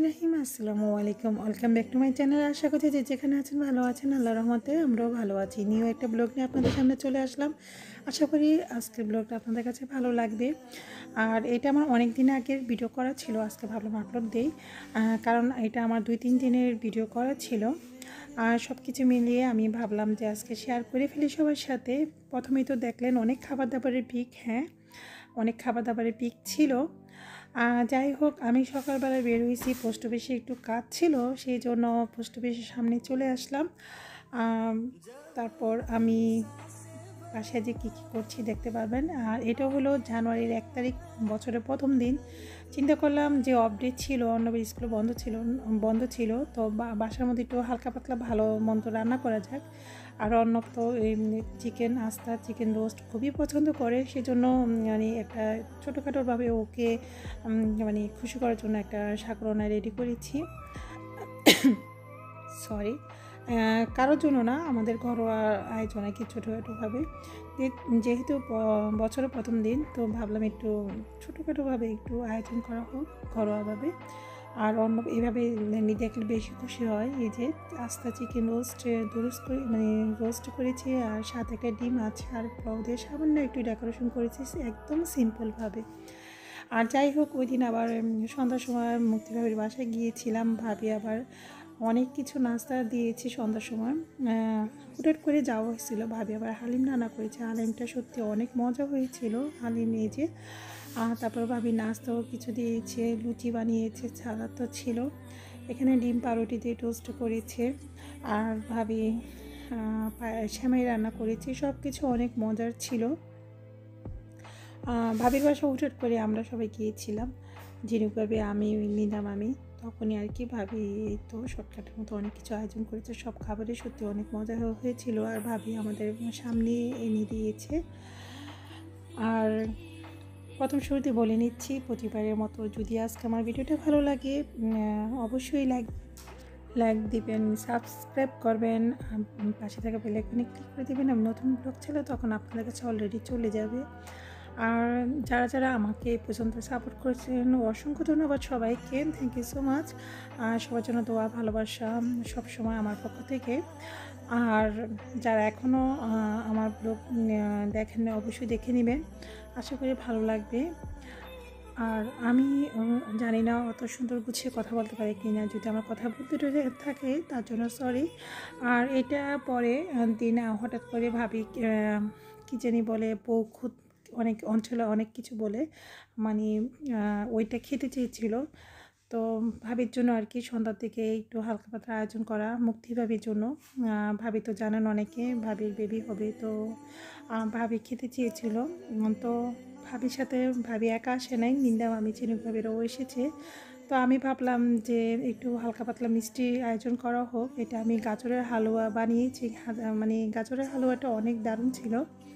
রহিম আসসালামু আলাইকুম। Welcome back to my channel. আশা করছি যে যেখানে আছেন ভালো আছেন, আল্লাহর রহমতে আমরাও ভালো আছি। নিউ একটা ব্লগ নিয়ে আপনাদের সামনে চলে আসলাম। আশা করি আজকের ব্লগটা আপনাদের কাছে ভালো লাগবে। আর এটা আমার অনেক দিন আগের ভিডিও করা ছিল, আজকে ভাবলাম আপলোড দিই, কারণ এটা আমার 2-3 দিনের ভিডিও করা ছিল। আর সব কিছু মিলিয়ে আমি ভাবলাম যে আজকে শেয়ার করে ফেলি সবার সাথে। প্রথমেই তো দেখলেন অনেক খাবার দাবারের পিক, অনেক খাবার দাবারের পিক ছিল। যাই হোক, আমি সকালবেলা বের হয়েছি, পোস্ট অফিসে একটু কাজ ছিল, সেই জন্য পোস্ট অফিসের সামনে চলে আসলাম। তারপর আমি বাসায় যে কী করছি দেখতে পারবেন। আর এটা হলো জানুয়ারির 1 তারিখ, বছরের প্রথম দিন। চিন্তা করলাম যে আপডেট ছিল, অন্যবার স্কুল বন্ধ ছিল, তো বাসার মধ্যে একটু হালকা পাতলা ভালো মন্দ রান্না করা যাক। আর অর্ণব তো চিকেন আস্তা, চিকেন রোস্ট খুবই পছন্দ করে, সেজন্য মানে একটা ছোটোখাটোভাবে ওকে মানে খুশি করার জন্য একটা শাকরান্না রেডি করেছি। সরি, কারোর জন্য না, আমাদের ঘরোয়া আয়োজন আর কি, ছোটোখাটোভাবে। যেহেতু বছরের প্রথম দিন, তো ভাবলাম একটু ছোটোখাটোভাবে একটু আয়োজন করা হোক ঘরোয়াভাবে। আর অন্য এভাবে দেখলে বেশি খুশি হয়। এই যে আস্তা চিকেন রোস্ট রোস্ট করেছি, আর সাথে একটা ডিম আছে, আর পোলাও দিয়ে সামান্য একটু ডেকোরেশন করেছি একদম সিম্পলভাবে। আর যাই হোক, ওই দিন আবার সন্ধ্যার সময় মুক্তিভাবির বাসায় গিয়েছিলাম। ভাবি আবার অনেক কিছু নাস্তা দিয়েছি সন্ধ্যার সময়, হুটহাট করে যাওয়া হয়েছিল। ভাবি আবার হালিম রান্না করেছে, হালিমটা সত্যি অনেক মজা হয়েছিল। হালিম এই যে, তারপর ভাবি নাস্তাও কিছু দিয়েছে, লুচি বানিয়েছে, সালাদ তো ছিল, এখানে ডিম পাউরুটি দিয়ে টোস্ট করেছে, আর ভাবি সেমাই রান্না করেছে। সব কিছু অনেক মজার ছিল। ভাবির বাসা হুটহাট করে আমরা সবাই গিয়েছিলাম, ঝিনুক ভাবি, আমি, মিনা মামি। তখনই আর কি ভাবি এই তো শর্টকাটের মতো অনেক কিছু আয়োজন করেছে। সব খাবারই সত্যি অনেক মজা হয়েছিল, আর ভাবি আমাদের সামনে এনে দিয়েছে। আর প্রথম শুরুতে বলে নিচ্ছি, প্রতিবারের মতো, যদি আজকে আমার ভিডিওটা ভালো লাগে অবশ্যই লাইক দিবেন, সাবস্ক্রাইব করবেন, পাশে থাকা বেল আইকনে ক্লিক করে দেবেন। আমি নতুন ব্লগ ছিল তখন আপনাদের কাছে অলরেডি চলে যাবে। আর যারা আমাকে এই পর্যন্ত সাপোর্ট করেছেন, অসংখ্য ধন্যবাদ সবাইকে, থ্যাংক ইউ সো মাচ। আর সবার জন্য দোয়া ভালোবাসা সবসময় আমার পক্ষ থেকে। আর যারা এখনও আমার ব্লগ দেখেন অবশ্যই দেখে নেবেন, আশা করি ভালো লাগবে। আর আমি জানি না অত সুন্দর গুছিয়ে কথা বলতে পারি কি না, যদি আমার কথা বলতে থাকে তার জন্য সরি। আর এটা পরে দিন হঠাৎ করে ভাবি কী জানি বলে, বউ খুদ অনেক অঞ্চলে অনেক কিছু বলে, মানে ওইটা খেতে চেয়েছিল। তো ভাবির জন্য আর কি সন্ধ্যার থেকে একটু হালকা পাতলা আয়োজন করা, মুক্তি ভাবির জন্য। ভাবি তো জানেন অনেকে, ভাবির বেবি হবে, তো ভাবি খেতে চেয়েছিল। তো ভাবির সাথে ভাবি একা আসে নাই, নিন্দা মামি ঝিনুক ভাবিরও এসেছে। তো আমি ভাবলাম যে একটু হালকা পাতলা মিষ্টি আয়োজন করা হোক। এটা আমি গাজরের হালুয়া বানিয়েছি, মানে গাজরের হালুয়াটা অনেক দারুণ ছিল,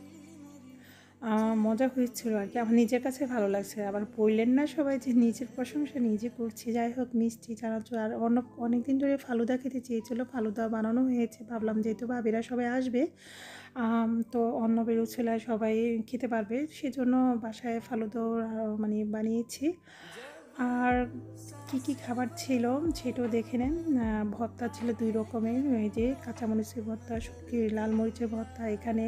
মজা হয়েছিল আর কি, আমার নিজের কাছে ভালো লাগছে। আবার বললেন না সবাই যে নিজের প্রশংসা নিজে করছি। যাই হোক, মিষ্টি চানাচুর, আর অনেক দিন ধরে ফালুদা খেতে চেয়েছিল, ফালুদা বানানো হয়েছে। ভাবলাম যেহেতু ভাবিরা সবাই আসবে, তো অন্য বেরো ছেলে সবাই খেতে পারবে, সেজন্য বাসায় ফালুদাও মানে বানিয়েছি। আর কি খাবার ছিল সেটাও দেখে নেন। ভর্তা ছিল 2 রকমের, এই যে কাঁচামরিচের ভর্তা, শুকিয়ে লাল মরিচের ভর্তা, এখানে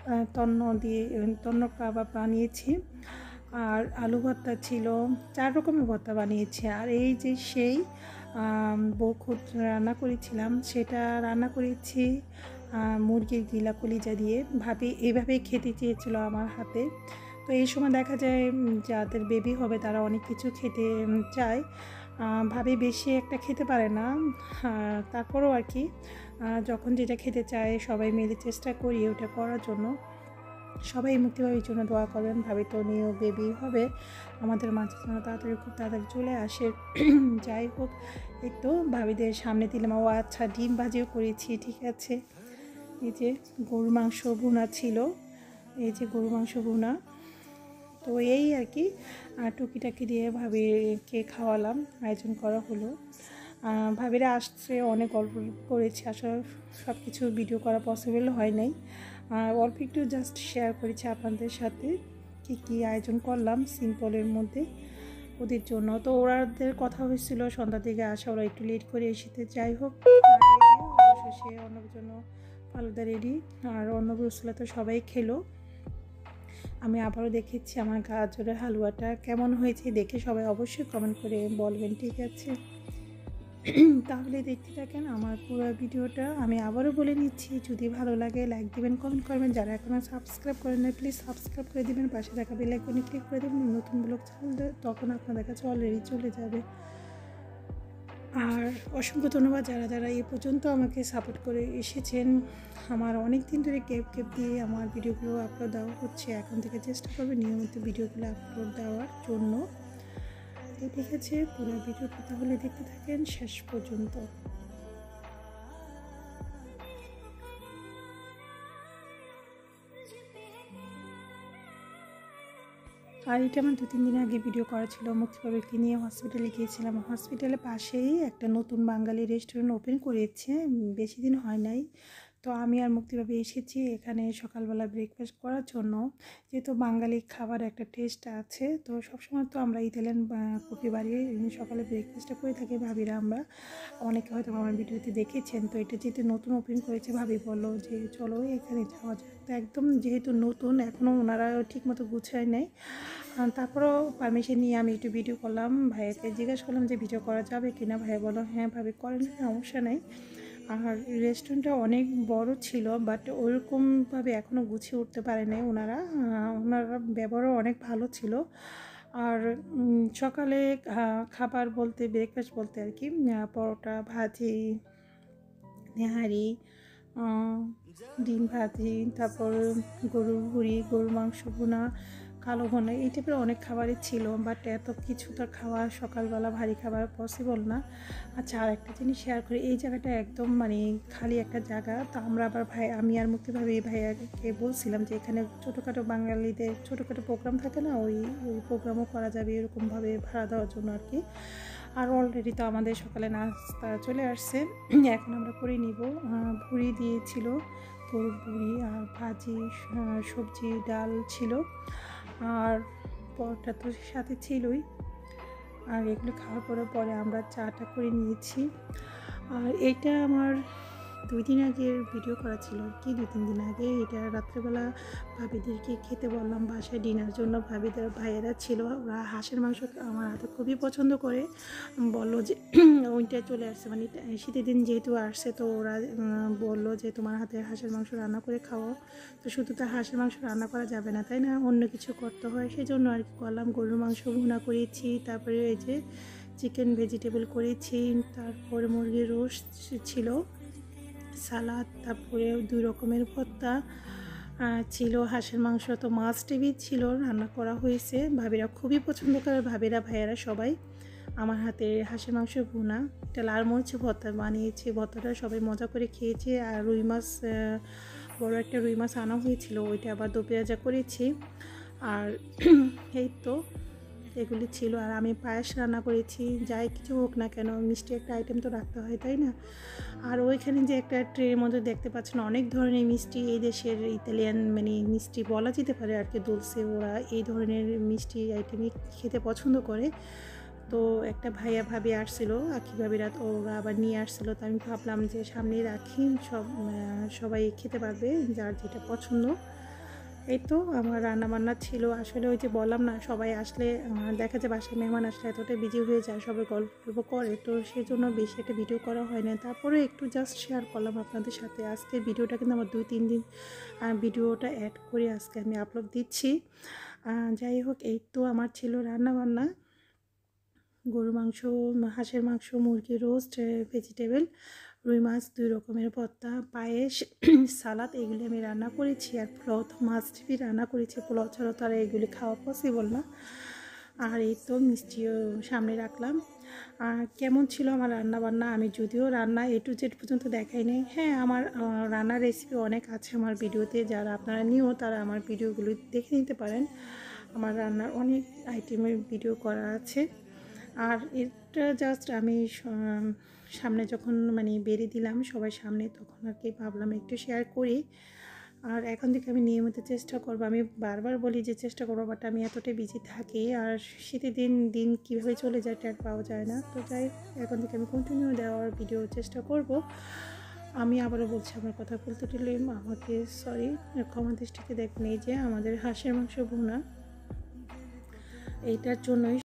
তন্ন কাবাব বানিয়েছি, আর আলু ভর্তা ছিল, 4 রকমের ভর্তা বানিয়েছি। আর এই যে সেই বউখুদ রান্না করেছিলাম, সেটা রান্না করেছি মুরগির গিলা কলিজা দিয়ে। ভাবি এইভাবেই খেতে চেয়েছিল আমার হাতে। তো এই সময় দেখা যায় যাদের বেবি হবে তারা অনেক কিছু খেতে চায়, ভাবি বেশি একটা খেতে পারে না, তারপরেও আর কি যখন যেটা খেতে চায় সবাই মিলে চেষ্টা করি ওটা করার জন্য। সবাই মুক্তিভাবির জন্য দোয়া করবেন, ভাবি তো নিয়েও বেবি হবে, আমাদের মাঝে যেন খুব তাড়াতাড়ি চলে আসে। যাই হোক, এই তো ভাবিদের সামনে দিলাম। ও আচ্ছা, ডিম ভাজিও করেছি, ঠিক আছে। এই যে গরুর মাংস ভুনা ছিল, এই যে গরুর মাংস ভুনা। তো এই আর কি টুকিটাকি দিয়ে ভাবিকে খাওয়ালাম, আয়োজন করা হলো। ভাবিরা আসছে, অনেক গল্প করেছি, আসলে সব কিছু ভিডিও করা পসিবল হয় নাই, অল্প একটু জাস্ট শেয়ার করেছি আপনাদের সাথে কি আয়োজন করলাম সিম্পলের মধ্যে। ওদের জন্য। তো ওরাদের কথা হয়েছিল সন্ধ্যার দিকে আসা, ওরা একটু লেট করে এসেছে। যাই হোক, অবশেষে অন্নবের জন্য ফালুদা রেডি, আর অন্নব রসুলা তো সবাই খেলো। আমি আবারও দেখেছি আমার গাজরের হালুয়াটা কেমন হয়েছে, দেখে সবাই অবশ্যই কমেন্ট করে বলবেন, ঠিক আছে? তাহলে দেখতে থাকেন আমার পুরো ভিডিওটা। আমি আবারও বলে নিচ্ছি, যদি ভালো লাগে লাইক দিবেন, কমেন্ট করবেন, যারা এখনও সাবস্ক্রাইব করেন না প্লিজ সাবস্ক্রাইব করে দিবেন, পাশে থাকা বেল আইকনে ক্লিক করে দেবেন, নতুন ব্লগ ছাড়লে তখন আপনাদের কাছে অলরেডি চলে যাবে। আর অসংখ্য ধন্যবাদ যারা যারা এই পর্যন্ত আমাকে সাপোর্ট করে এসেছেন। আমার অনেক দিন ধরে গ্যাপ দিয়ে আমার ভিডিওগুলো আপলোড দেওয়া হচ্ছে, এখন থেকে চেষ্টা করবে নিয়মিত ভিডিওগুলো আপলোড দেওয়ার জন্য। তো ঠিক আছে, পুরো ভিডিওটা তাহলে দেখতে থাকেন শেষ পর্যন্ত। আর এটা আমার 2-3 দিন আগে ভিডিও করা ছিল, মুক্তিপাবলিককে নিয়ে হসপিটালে গিয়েছিলাম। হসপিটালের পাশেই একটা নতুন বাঙালি রেস্টুরেন্ট ওপেন করেছে, বেশি দিন হয় নাই। তো আমি আর মুক্তিভাবে এসেছি এখানে সকালবেলা ব্রেকফাস্ট করার জন্য, যেহেতু বাঙালি খাবার একটা টেস্ট আছে। তো সবসময় তো আমরা ইতালিয়ান কফি বাড়িয়ে সকালে ব্রেকফাস্টটা করে থাকি ভাবিরা। আমরা অনেকে হয়তো আমার ভিডিওতে দেখেছেন। তো এটা যেহেতু নতুন ওপেন করেছে, ভাবি বললো যে চলো এখানে যাওয়া যায়। তো একদম যেহেতু নতুন, এখনও ওনারা ঠিকমতো গুছায় নেই। তারপরও পারমিশন নিয়ে আমি একটু ভিডিও করলাম, ভাইয়াকে জিজ্ঞাসা করলাম যে ভিডিও করা যাবে কিনা। ভাইয়া বললো হ্যাঁ ভাবি করেন, সমস্যা নেই। আর রেস্টুরেন্টটা অনেক বড় ছিল, বাট ওরকমভাবে এখনও গুছিয়ে উঠতে পারে নাই ওনারা। ব্যবহারও অনেক ভালো ছিল। আর সকালে খাবার বলতে ব্রেকফাস্ট বলতে আর কি, পরোটা, ভাজি, নেহারি, ডিম ভাজি, তারপর গরুর ভুড়ি, গরুর মাংস ভুনা, কালো ভুনা, এই টাইপের অনেক খাবারই ছিল। বাট এত কিছু তো খাওয়া সকালবেলা ভারী খাবার পসিবল না। আচ্ছা, আর একটা জিনিস শেয়ার করি, এই জায়গাটা একদম মানে খালি একটা জায়গা। তো আমরা আবার আমি আর মুক্তিভাবে ভাইয়াকে বলছিলাম যে এখানে ছোটোখাটো বাঙালিদের ছোটোখাটো প্রোগ্রাম থাকে না, ওই প্রোগ্রামও করা যাবে এরকমভাবে ভাড়া দেওয়ার জন্য আর কি। আর অলরেডি তো আমাদের সকালে নাস্তা চলে আসছে, এখন আমরা করে নিব। ভুড়ি দিয়েছিল, গরুর ভুড়ি, আর ভাজি, সবজি, ডাল ছিল, আর পরোটা তো সাথে ছিলই। আর এগুলো খাওয়ার পরে আমরা চাটা করে নিয়েছি। আর এটা আমার 2 দিন আগের ভিডিও করা ছিল আর কি, 2-3 দিন আগে। এটা রাত্রেবেলা ভাবিদেরকে খেতে বললাম বাসায় ডিনার জন্য। ভাইয়েরা ছিল, ওরা হাঁসের মাংস আমার হাতে খুবই পছন্দ করে। বললো যে ওইটা চলে আসছে, মানে শীতের দিন যেহেতু আসছে, তো ওরা বললো যে তোমার হাতে হাঁসের মাংস রান্না করে খাওয়াও। তো শুধু তো হাঁসের মাংস রান্না করা যাবে না, তাই না, অন্য কিছু করতে হয়, সেই জন্য আর কি করলাম। গরুর মাংস ভুনা করেছি, তারপরে এই যে চিকেন ভেজিটেবল করেছি, তারপরে মুরগির রোস্ট ছিল, সালাদ, তারপরে 2 রকমের ভর্তা ছিল, হাঁসের মাংস তো মাস্ট বি ছিল, রান্না করা হয়েছে। ভাবিরা খুবই পছন্দ করে, ভাইয়েরা সবাই আমার হাতে হাঁসের মাংস ভুনা, একটা লাল মরিচ ভর্তা বানিয়েছি, ভর্তাটা সবাই মজা করে খেয়েছে। আর রুই মাছ, বড় একটা রুই মাছ আনা হয়েছিল, ওইটা আবার দো পেঁয়াজা করেছি। আর এই তো এগুলি ছিল। আর আমি পায়েস রান্না করেছি। যাই কিছু হোক না কেন, মিষ্টি একটা আইটেম তো রাখতে হয়, তাই না? আর ওইখানে যে একটা ট্রের মধ্যে দেখতে পাচ্ছেন অনেক ধরনের মিষ্টি, এই দেশের ইতালিয়ান মানে মিষ্টি বলা যেতে পারে আর কি, দোলসে। ওরা এই ধরনের মিষ্টি আইটেমই খেতে পছন্দ করে। তো একটা ভাইয়া ভাবি আসছিলো, আখি ভাবিরা, তো ওরা আবার নিয়ে আসছিলো। তো আমি ভাবলাম যে সামনেই রাখি, সবাই খেতে পারবে যার যেটা পছন্দ। এই তো আমার রান্নাবান্না ছিল। আসলে ওই যে বললাম না, সবাই আসলে দেখা যায় বাসায় মেহমান আসলে এতটাই বিজি হয়ে যায়, সবাই গল্প করে, তো সেই জন্য বেশি একটা ভিডিও করা হয় না। তারপরে একটু জাস্ট শেয়ার করলাম আপনাদের সাথে। আজকে ভিডিওটা কিন্তু আমার 2-3 দিন ভিডিওটা অ্যাড করে আজকে আমি আপলোড দিচ্ছি। যাই হোক, এই তো আমার ছিল রান্নাবান্না, গরুর মাংস, হাঁসের মাংস, মুরগির রোস্ট, ভেজিটেবল, রুই মাছ, 2 রকমের ভর্তা, পায়েস, সালাদ, এগুলি আমি রান্না করেছি। আর পোলাও তো মাস্ট বি রান্না করেছি, পোলাও ছাড়া তো আর এগুলি খাওয়া পসিবল না। আর এই তো মিষ্টিও সামনে রাখলাম। আর কেমন ছিল আমার রান্নাবান্না, আমি যদিও রান্না A to Z পর্যন্ত দেখাই নেই। হ্যাঁ, আমার রান্নার রেসিপি অনেক আছে আমার ভিডিওতে, যারা আপনারা নিও তারা আমার ভিডিওগুলো দেখে নিতে পারেন। আমার রান্নার অনেক আইটেমের ভিডিও করা আছে। আর এটা জাস্ট আমি সামনে যখন মানে বেরিয়ে দিলাম সবাই সামনে, তখন আর কি ভাবলাম একটু শেয়ার করি। আর এখন থেকে আমি নিয়মিত চেষ্টা করব। আমি বারবার বলি যে চেষ্টা করবো, বাট আমি এতটাই বিজি থাকি আর শীতের দিন কীভাবে চলে যায় টের পাওয়া যায় না। তো যাই হোক, এখন থেকে আমি কন্টিনিউ দেওয়ার ভিডিও চেষ্টা করব। আমি আবারও বলছি, আমার কথা বলতে গেলে আমাকে সরি, ক্ষমা দৃষ্টিতে দেখবেন। এই যে আমাদের হাঁসের মাংস ভুনা, এইটার জন্যই